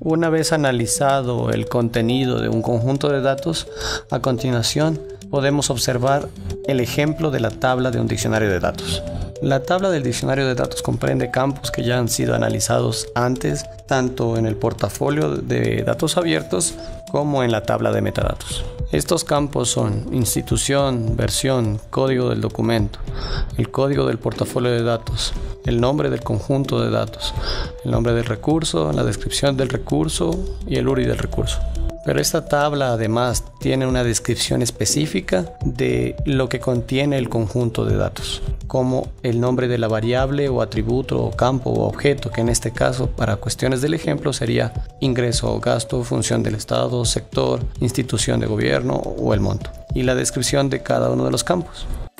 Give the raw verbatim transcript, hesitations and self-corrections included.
Una vez analizado el contenido de un conjunto de datos, a continuación podemos observar el ejemplo de la tabla de un diccionario de datos. La tabla del diccionario de datos comprende campos que ya han sido analizados antes, tanto en el portafolio de datos abiertos como en la tabla de metadatos. Estos campos son institución, versión, código del documento, el código del portafolio de datos, el nombre del conjunto de datos, el nombre del recurso, la descripción del recurso y el U R I del recurso. Pero esta tabla además tiene una descripción específica de lo que contiene el conjunto de datos, como el nombre de la variable o atributo o campo o objeto, que en este caso para cuestiones del ejemplo sería ingreso o gasto, función del Estado, sector, institución de gobierno o el monto, y la descripción de cada uno de los campos.